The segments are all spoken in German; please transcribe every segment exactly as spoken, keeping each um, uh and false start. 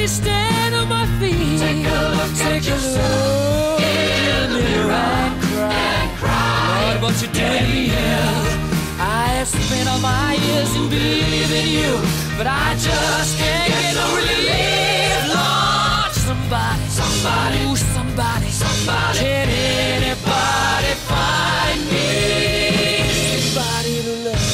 me stand on my feet. Take a look Take at yourself in the mirror and cry. Lord, what you doing to me? I have spent all my years in believing you, but I just can't get no relief. Lord, somebody, somebody, ooh, somebody, somebody, can anybody find me? Somebody to love.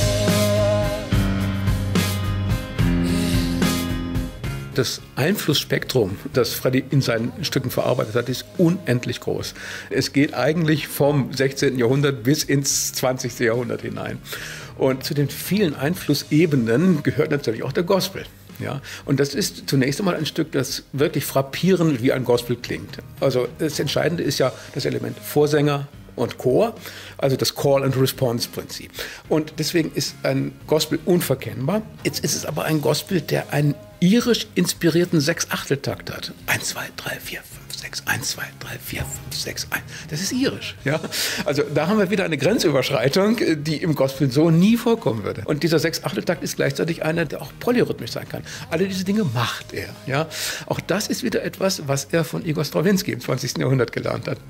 Das Einflussspektrum, das Freddie in seinen Stücken verarbeitet hat, ist unendlich groß. Es geht eigentlich vom sechzehnten Jahrhundert bis ins zwanzigste Jahrhundert hinein. Und zu den vielen Einflussebenen gehört natürlich auch der Gospel. Ja, und das ist zunächst einmal ein Stück, das wirklich frappierend wie ein Gospel klingt. Also das Entscheidende ist ja das Element Vorsänger und Chor, also das Call-and-Response-Prinzip. Und deswegen ist ein Gospel unverkennbar. Jetzt ist es aber ein Gospel, der einen irisch inspirierten Sechs-Achtel-Takt hat. Eins, zwei, drei, vier, fünf, sechs, eins, zwei, drei, vier, fünf, sechs, eins. Das ist irisch. Ja? Also da haben wir wieder eine Grenzüberschreitung, die im Gospel so nie vorkommen würde. Und dieser Sechs-Achtel-Takt ist gleichzeitig einer, der auch polyrhythmisch sein kann. Alle diese Dinge macht er. Ja? Auch das ist wieder etwas, was er von Igor Strawinski im zwanzigsten Jahrhundert gelernt hat.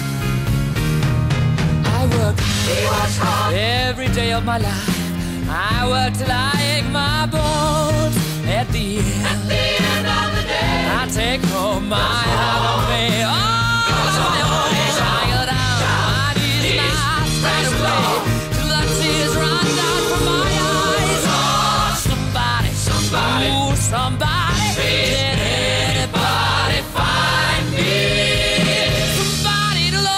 I work every day of my life. I work till I ache my bones. At the end, At the end of the day, I take home my holiday. All of my own. I go down my knees and I spread away till the tears run down from my eyes. Oh, somebody, somebody, ooh, somebody, can anybody find me? Somebody to love.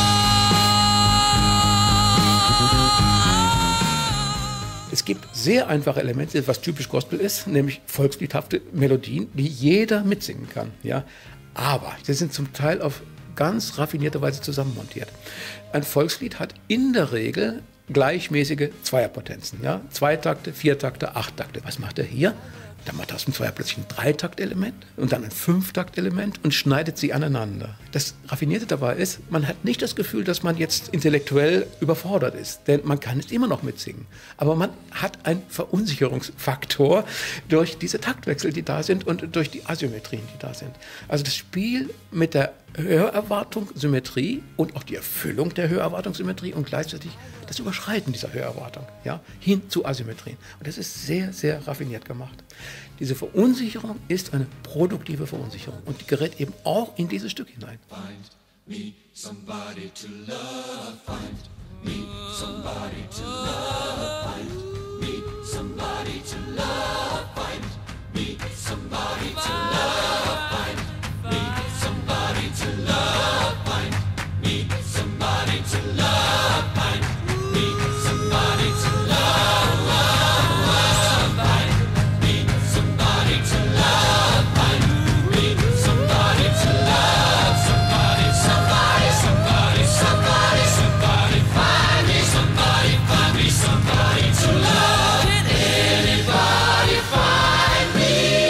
Es gibt sehr einfache Elemente, was typisch Gospel ist, nämlich volksliedhafte Melodien, die jeder mitsingen kann. Ja? Aber sie sind zum Teil auf ganz raffinierte Weise zusammenmontiert. Ein Volkslied hat in der Regel gleichmäßige Zweierpotenzen. Ja? Zweitakte, Viertakte, Achttakte. Was macht er hier? Dann macht er aus dem Zweier plötzlich ein Dreitakt-Element und dann ein Fünftakt-Element und schneidet sie aneinander. Das Raffinierte dabei ist, man hat nicht das Gefühl, dass man jetzt intellektuell überfordert ist, denn man kann es immer noch mitsingen. Aber man hat einen Verunsicherungsfaktor durch diese Taktwechsel, die da sind und durch die Asymmetrien, die da sind. Also das Spiel mit der Hörerwartung, Symmetrie und auch die Erfüllung der Hörerwartung, Symmetrie und gleichzeitig das Überschreiten dieser Hörerwartung, ja, hin zu Asymmetrien. Und das ist sehr, sehr raffiniert gemacht. Diese Verunsicherung ist eine produktive Verunsicherung und die gerät eben auch in dieses Stück hinein. Find me somebody to love, find me somebody to love, find me somebody to love, find me somebody to love, find me somebody to love, find me somebody to love, find me somebody to love, find me somebody to love, find me somebody to love, somebody, somebody, somebody, somebody, somebody, find me somebody, find me somebody to love. Can anybody find me?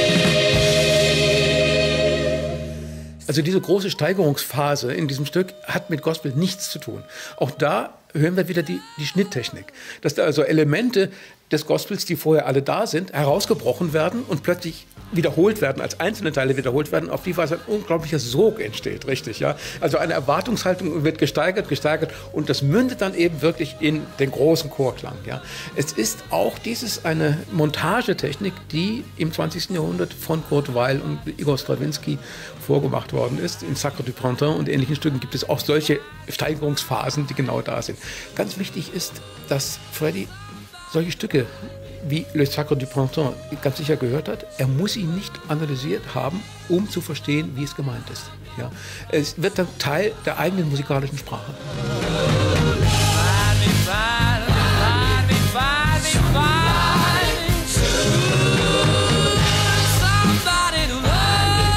Also diese große Steigerungsphase in diesem Stück hat mit Gospel nichts zu tun. Auch da hören wir wieder die, die Schnitttechnik. Dass da also Elemente des Gospels, die vorher alle da sind, herausgebrochen werden und plötzlich wiederholt werden, als einzelne Teile wiederholt werden, auf die Weise ein unglaublicher Sog entsteht, richtig, ja. Also eine Erwartungshaltung wird gesteigert, gesteigert und das mündet dann eben wirklich in den großen Chorklang, ja. Es ist auch dieses eine Montagetechnik, die im zwanzigsten Jahrhundert von Kurt Weill und Igor Strawinski vorgemacht worden ist. In Sacre du Printemps und ähnlichen Stücken gibt es auch solche Steigerungsphasen, die genau da sind. Ganz wichtig ist, dass Freddie solche Stücke wie Le Sacre du Printemps ganz sicher gehört hat. Er muss ihn nicht analysiert haben, um zu verstehen, wie es gemeint ist. Ja? Es wird dann Teil der eigenen musikalischen Sprache.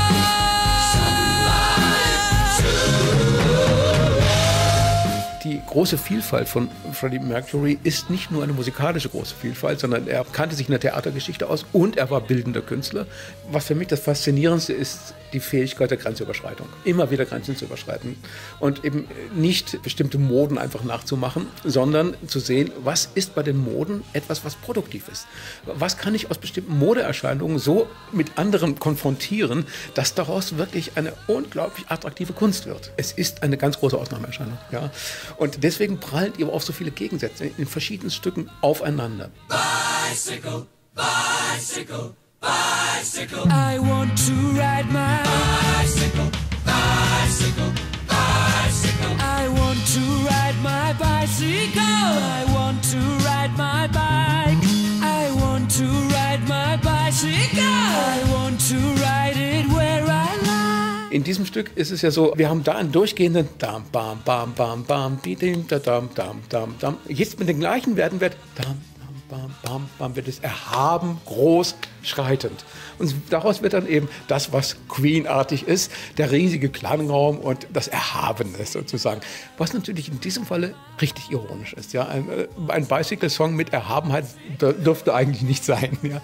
Die große Vielfalt von Freddie Mercury ist nicht nur eine musikalische große Vielfalt, sondern er kannte sich in der Theatergeschichte aus und er war bildender Künstler. Was für mich das Faszinierendste ist, die Fähigkeit der Grenzüberschreitung. Immer wieder Grenzen zu überschreiten und eben nicht bestimmte Moden einfach nachzumachen, sondern zu sehen, was ist bei den Moden etwas, was produktiv ist. Was kann ich aus bestimmten Modeerscheinungen so mit anderen konfrontieren, dass daraus wirklich eine unglaublich attraktive Kunst wird. Es ist eine ganz große Ausnahmeerscheinung. Ja? Und deswegen prallen eben auch so viele Gegensätze in verschiedenen Stücken aufeinander. Bicycle, bicycle, bicycle. I want to ride my Bicycle, bicycle, bicycle. I want to ride my bicycle. I want to ride my bike. I want to ride my bicycle. I want to ride it where I like. In diesem Stück ist es ja so, wir haben da einen durchgehenden Dam, Bam, Bam, Bam, Bam, die, Dim, da, Dam, Dam, Dam, Dam. Jetzt mit den gleichen Werten wird Dam, Bam, Bam, Bam, wird es erhaben, groß, schreitend. Und daraus wird dann eben das, was Queen-artig ist, der riesige Klangraum und das Erhabene sozusagen. Was natürlich in diesem Falle richtig ironisch ist. Ja? Ein, ein Bicycle-Song mit Erhabenheit dürfte eigentlich nicht sein. Ja?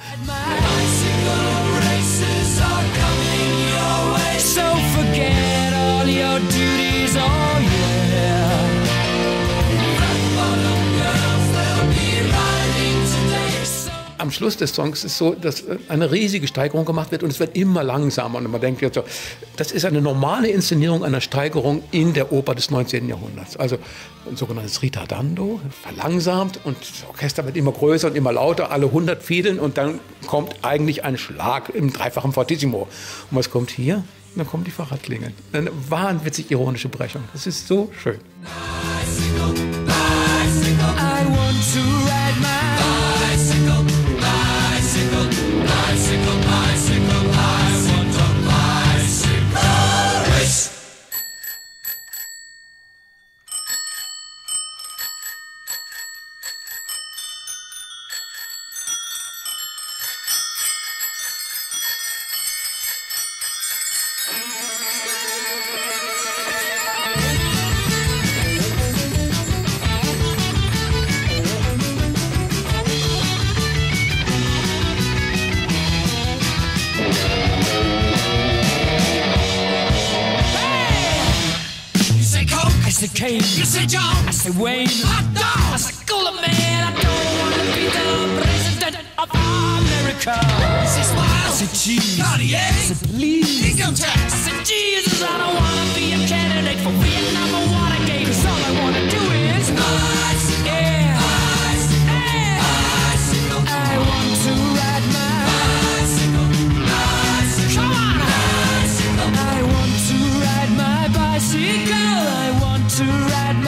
So forget all your duties, oh yeah. Am Schluss des Songs ist so, dass eine riesige Steigerung gemacht wird und es wird immer langsamer. Und man denkt jetzt so, das ist eine normale Inszenierung einer Steigerung in der Oper des neunzehnten Jahrhunderts. Also ein sogenanntes Ritardando, verlangsamt und das Orchester wird immer größer und immer lauter, alle hundert Fiedeln und dann kommt eigentlich ein Schlag im dreifachen Fortissimo. Und was kommt hier? Und dann kommen die Fahrradklingeln. Eine wahnwitzig ironische Brechung. Das ist so schön. Bicycle, bicycle. I want to ride my Bicycle, bicycle, bicycle, bicycle. I want a bicycle race. I say Kane, You say John, I say Wayne, hot dog. I say Cooler Man. I don't want to be the president of America. You say I Smile, say cheese, Cartier, I say please. income I tax. say Jesus, I don't want to be a candidate for Vietnam or Watergate. 'Cause all I want to do is Bicycle, yeah, bicycle, yeah. bicycle, I want to ride my bicycle, bicycle, come on. bicycle. I want to ride my bicycle. I want to ride